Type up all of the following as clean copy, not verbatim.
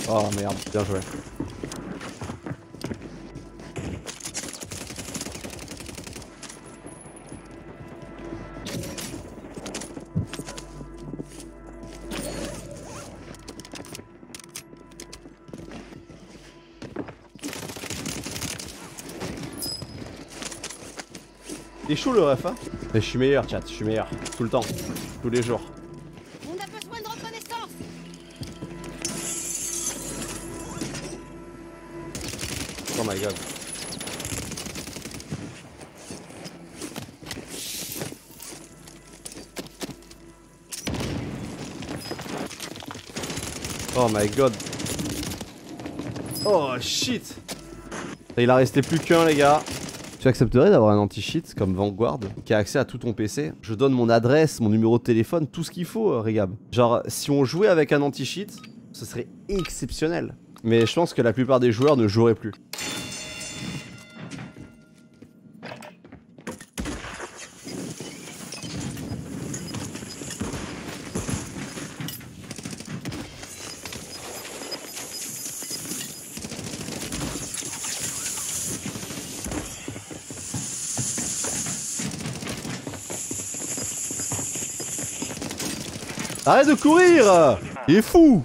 Oh merde, bien joué. Il est chaud le ref hein. Mais je suis meilleur chat, je suis meilleur. Tout le temps, tous les jours. On a besoin de reconnaissance. Oh my god. Oh my god. Oh shit. Il a resté plus qu'un les gars. Tu accepterais d'avoir un anti-cheat comme Vanguard qui a accès à tout ton PC? Je donne mon adresse, mon numéro de téléphone, tout ce qu'il faut, Rigab. Genre, si on jouait avec un anti-cheat, ce serait exceptionnel. Mais je pense que la plupart des joueurs ne joueraient plus. Arrête de courir! Il est fou!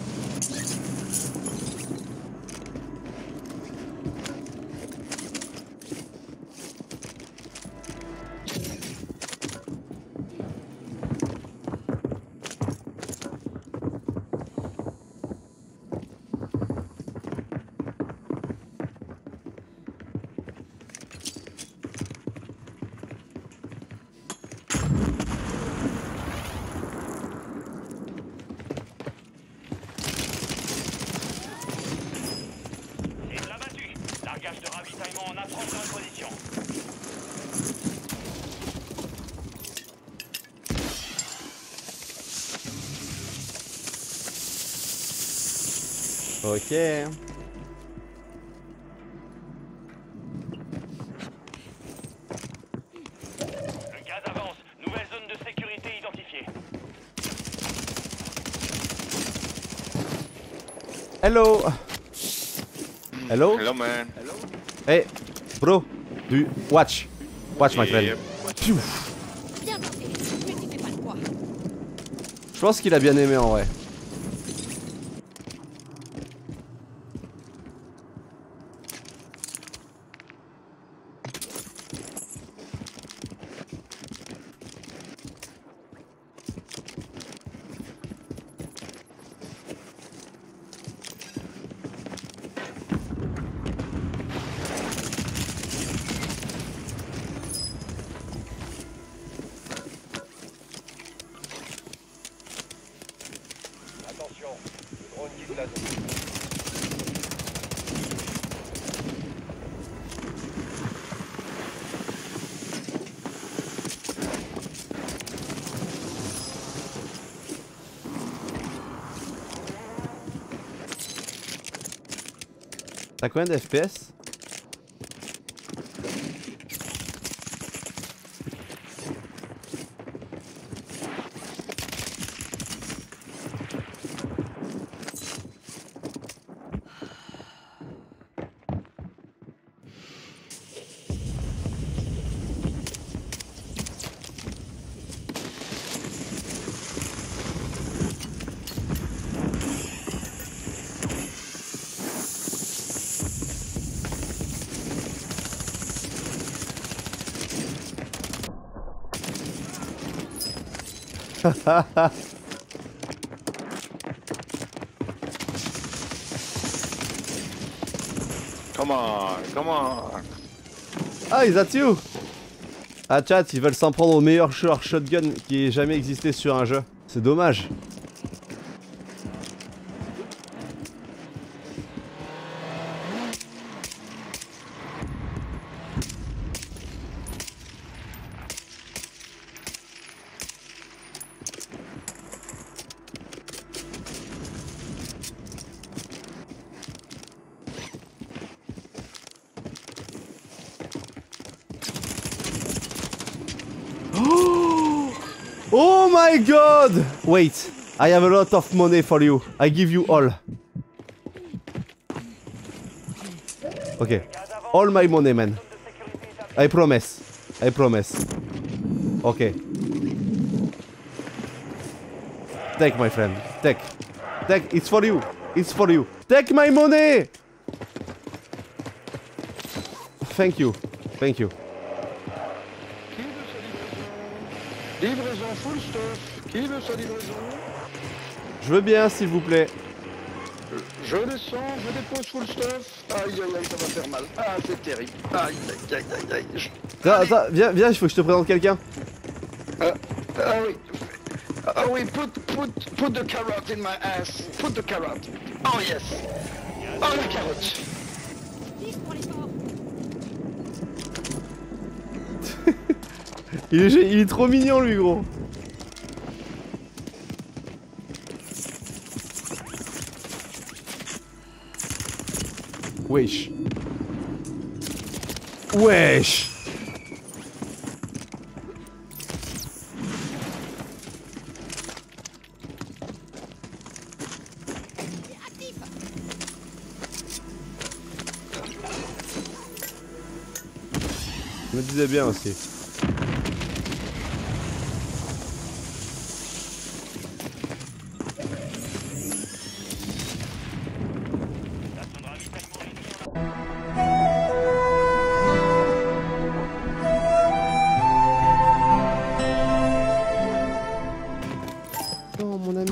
De ravitaillement en approche de notre position. Ok. Le gaz avance. Nouvelle zone de sécurité identifiée. Hello. Hello? Hello, man. Hey, bro, do watch. Watch, my friend. Yep. Piou. Bien tenté, mais tu fais pas le poids. Je pense qu'il a bien aimé en vrai. Attention, le drone quitte la zone. T'as combien de FPS? Come on, come on. Ah, is that you? Ah, chat, ils veulent s'en prendre au meilleur joueur shotgun qui ait jamais existé sur un jeu. C'est dommage. Oh my god! Wait, I have a lot of money for you. I give you all. Ok. All my money, man. I promise. I promise. Ok. Take, my friend. Take. Take. It's for you. It's for you. Take my money! Thank you. Thank you. Livraison full stuff. Qui veut sa livraison? Je veux bien, s'il vous plaît. Je descends, je dépose full stuff. Aïe aïe aïe, ça va faire mal. Ah, c'est terrible. Aïe aïe aïe aïe aïe. Attends, viens, viens, il faut que je te présente quelqu'un. Ah oui. Ah oui, put the carrot in my ass. Put the carrot. Oh yes. Oh la carotte. 10 pour l'effort. Il est trop mignon, lui, gros. Wesh. Wesh. Actif. Je me disais bien aussi. Non, mon ami.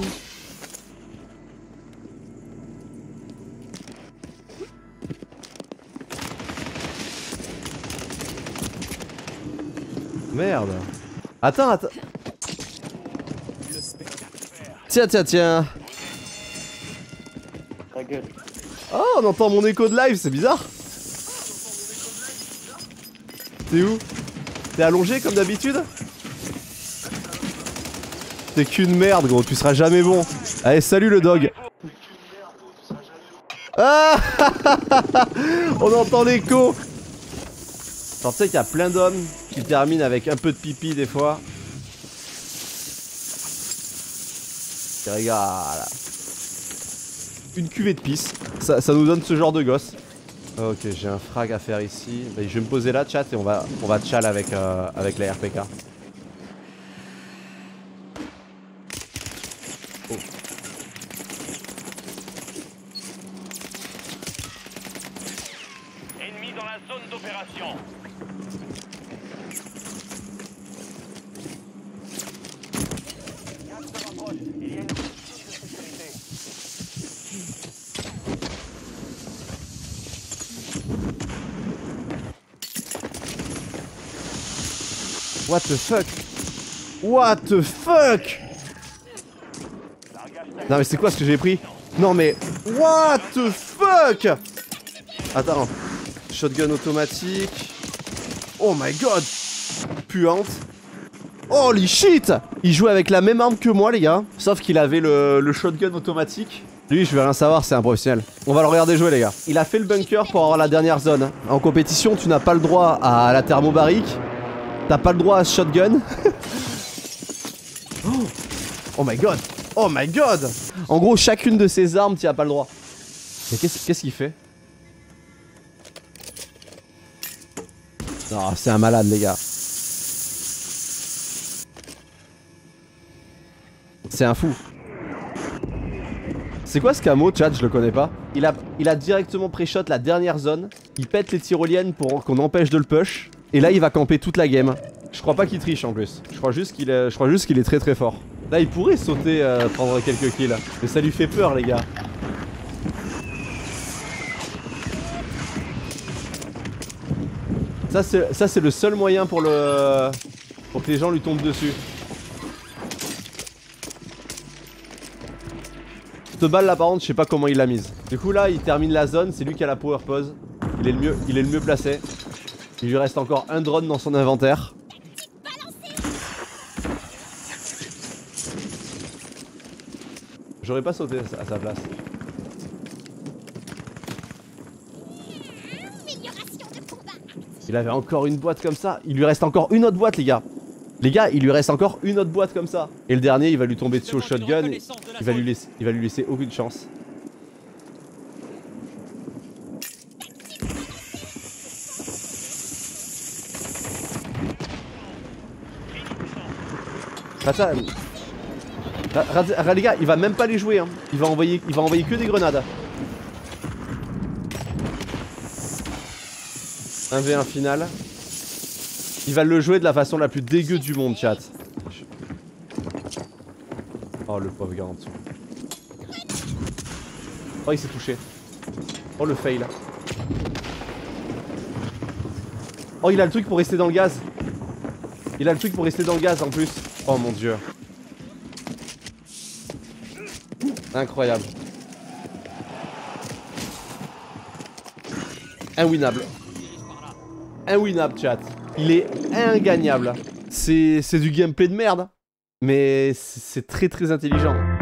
Merde. Attends. Tiens. Ta gueule. Oh, on entend mon écho de live, c'est bizarre. T'es où? T'es allongé comme d'habitude? T'es qu'une merde, gros, tu seras jamais bon. Allez, salut le dog. Ah. On entend l'écho. Tu sais qu'il y a plein d'hommes qui terminent avec un peu de pipi des fois. Et regarde là. Une cuvée de pisse. Ça nous donne ce genre de gosse. Ok, j'ai un frag à faire ici. Bah, je vais me poser là, chat, et on va tchal avec la RPK. Oh. Ennemi dans la zone d'opération. Gaz se rapproche. Il y a une zone de sécurité. What the fuck? What the fuck? Non mais c'est quoi ce que j'ai pris? Non mais what the fuck? Attends. Shotgun automatique. Oh my god. Puante. Holy shit. Il jouait avec la même arme que moi les gars. Sauf qu'il avait le shotgun automatique. Lui je vais rien savoir, c'est un professionnel. On va le regarder jouer les gars. Il a fait le bunker pour avoir la dernière zone. En compétition tu n'as pas le droit à la thermobarique. T'as pas le droit à ce shotgun. Oh my god. Oh my god. En gros chacune de ces armes t'y as pas le droit. Mais qu'est-ce qu'il fait? Non c'est un malade les gars. C'est un fou. C'est quoi ce camo chat? Je le connais pas. Il a directement pré-shot la dernière zone. Il pète les tyroliennes pour qu'on empêche de le push. Et là il va camper toute la game. Je crois pas qu'il triche en plus. Je crois juste qu'il est très très fort. Là il pourrait sauter, prendre quelques kills. Mais ça lui fait peur les gars. Ça c'est le seul moyen pour que les gens lui tombent dessus. Cette balle là par contre je sais pas comment il l'a mise. Du coup là il termine la zone, c'est lui qui a la power pose. Il est le mieux placé. Il lui reste encore un drone dans son inventaire. J'aurais pas sauté à sa place. Il avait encore une boîte comme ça. Il lui reste encore une autre boîte les gars. Les gars, il lui reste encore une autre boîte comme ça. Et le dernier, il va lui tomber dessus au shotgun. Il va lui laisser aucune chance. Attends. Les gars, il va même pas les jouer. Hein. Il va envoyer que des grenades. 1v1 final. Il va le jouer de la façon la plus dégueu du monde, chat. Oh, le pauvre gars en dessous. Oh, il s'est touché. Oh, le fail. Oh, il a le truc pour rester dans le gaz. Il a le truc pour rester dans le gaz en plus. Oh mon dieu. Incroyable. Inwinnable. Inwinnable, chat. Il est ingagnable. C'est du gameplay de merde. Mais c'est très très intelligent.